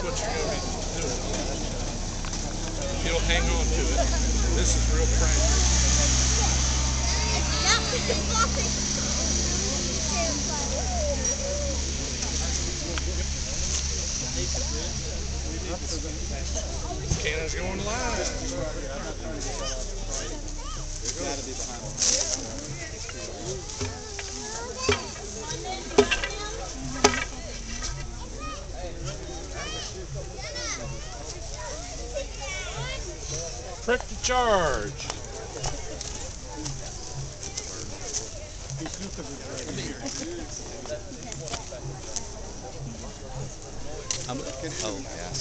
what you're going to be doing. You'll hang on to it. This is real fragile. Cannon's going live. It's got to be behind them. Prick the charge. Oh, yeah.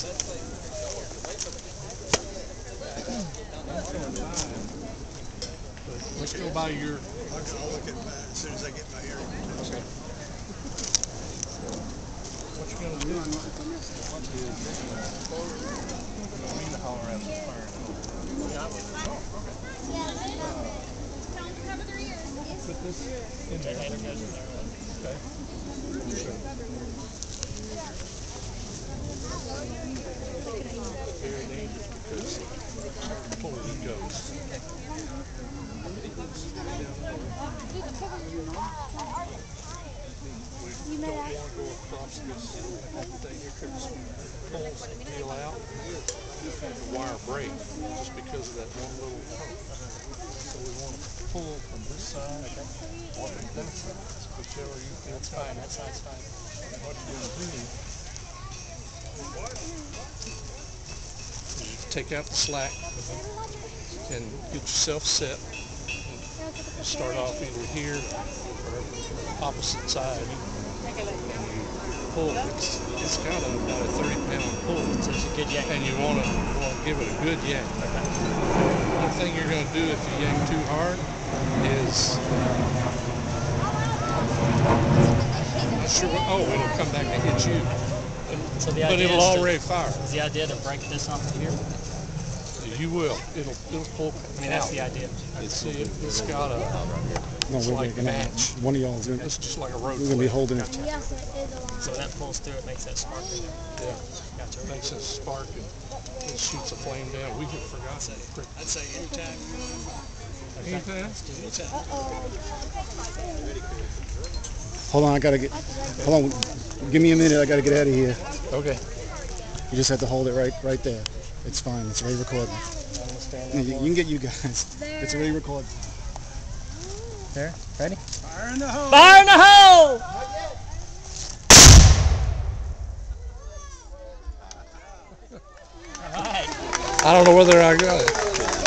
Let's go by your. I'll look at that as soon as I get my hearing. Okay. What you gonna do? Put this in there. Okay. Very dangerous because before he goes. We don't want to go across this thing here because poles peel out and the wire break just because of that one little hump. So we want to pull from this side or from that side. Whichever you think. That's fine, that side's fine. And what you're going to do is you take out the slack and get yourself set. You start off either here or opposite side. And you pull. It's kind of about a 30-pound pull. So it's a good yank. And you want to give it a good yank. One thing you're going to do if you yank too hard is, it'll come back and hit you. So the but idea it'll already fire. Is the idea to break this off of here? You will. It'll pull. I mean, that's the idea. It's got a. No, it's we're like gonna match. one of y'all's gonna. It's just like a rope. We're gonna be holding it. So that pulls through, it makes that spark. Yeah. Gotcha. It makes it spark and it shoots a flame down. We had forgotten. I'd say anytime. Anytime? Hold on, I gotta get. Hold on, give me a minute. I gotta get out of here. Okay. You just have to hold it right there. It's fine. It's already recording. You can get you guys. It's already recorded. There, ready? Fire in the hole! Fire in the hole! All right. I don't know whether I got it.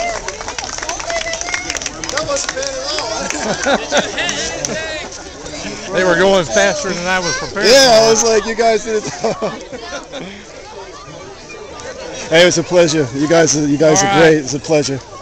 That wasn't bad at all. They were going faster than I was prepared. Yeah, I was like, you guys did it. Hey, it was a pleasure. You guys are great. It's a pleasure.